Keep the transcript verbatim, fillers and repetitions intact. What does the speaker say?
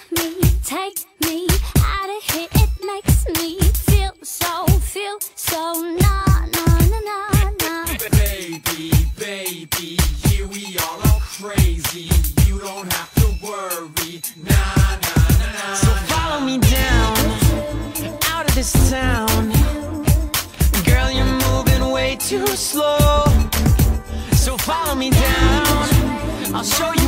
me, take me out of here. It makes me feel so, feel so nah, nah, nah, nah, nah. Baby, baby, here we all are crazy. You don't have to worry, nah, nah, nah, nah. So follow me down, out of this town. Girl, you're moving way too slow. So follow me down, I'll show you